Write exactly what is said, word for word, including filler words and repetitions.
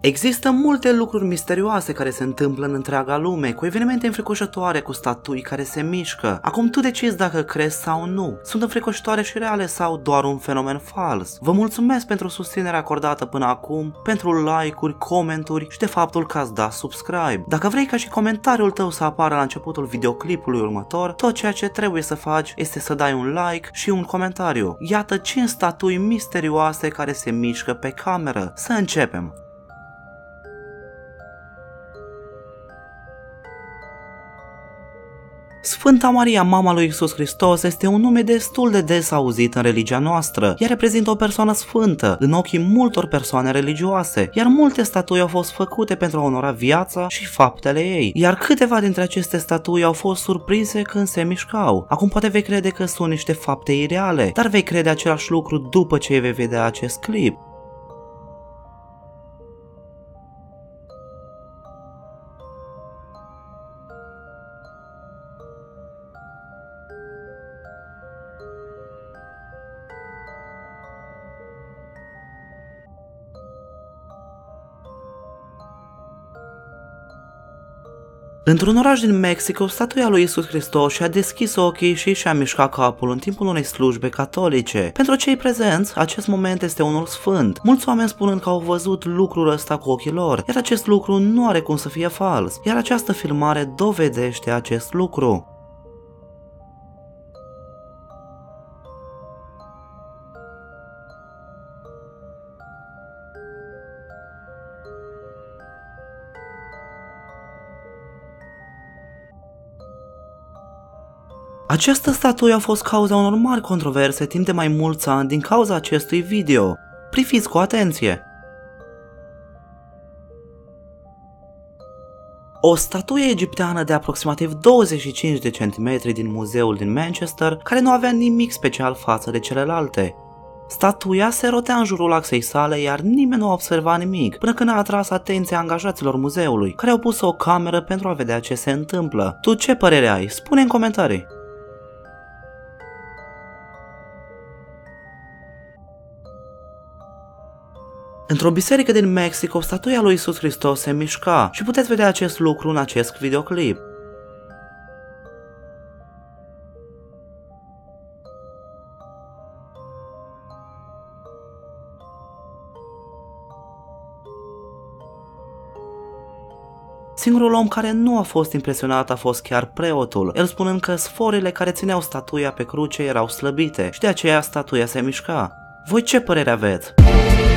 Există multe lucruri misterioase care se întâmplă în întreaga lume, cu evenimente înfricoșătoare, cu statui care se mișcă. Acum tu decizi dacă crezi sau nu. Sunt înfricoșătoare și reale sau doar un fenomen fals? Vă mulțumesc pentru susținerea acordată până acum, pentru like-uri, comenturi și de faptul că ați dat subscribe. Dacă vrei ca și comentariul tău să apară la începutul videoclipului următor, tot ceea ce trebuie să faci este să dai un like și un comentariu. Iată cinci statui misterioase care se mișcă pe cameră. Să începem! Sfânta Maria, mama lui Iisus Hristos, este un nume destul de des auzit în religia noastră. Ea reprezintă o persoană sfântă în ochii multor persoane religioase, iar multe statui au fost făcute pentru a onora viața și faptele ei, iar câteva dintre aceste statui au fost surprinse când se mișcau. Acum poate vei crede că sunt niște fapte ireale, dar vei crede același lucru după ce vei vedea acest clip. Într-un oraș din Mexic, statuia lui Iisus Hristos și-a deschis ochii și și-a mișcat capul în timpul unei slujbe catolice. Pentru cei prezenți, acest moment este unul sfânt, mulți oameni spunând că au văzut lucrul ăsta cu ochii lor, iar acest lucru nu are cum să fie fals, iar această filmare dovedește acest lucru. Această statuie a fost cauza unor mari controverse timp de mai mulți ani din cauza acestui video. Priviți cu atenție! O statuie egipteană de aproximativ douăzeci și cinci de centimetri din muzeul din Manchester, care nu avea nimic special față de celelalte. Statuia se rotea în jurul axei sale, iar nimeni nu observa nimic, până când a atras atenția angajaților muzeului, care au pus o cameră pentru a vedea ce se întâmplă. Tu ce părere ai? Spune în comentarii! Într-o biserică din Mexic, o statuie a lui Iisus Hristos se mișca și puteți vedea acest lucru în acest videoclip. Singurul om care nu a fost impresionat a fost chiar preotul, el spunând că sforile care țineau statuia pe cruce erau slăbite și de aceea statuia se mișca. Voi ce părere aveți?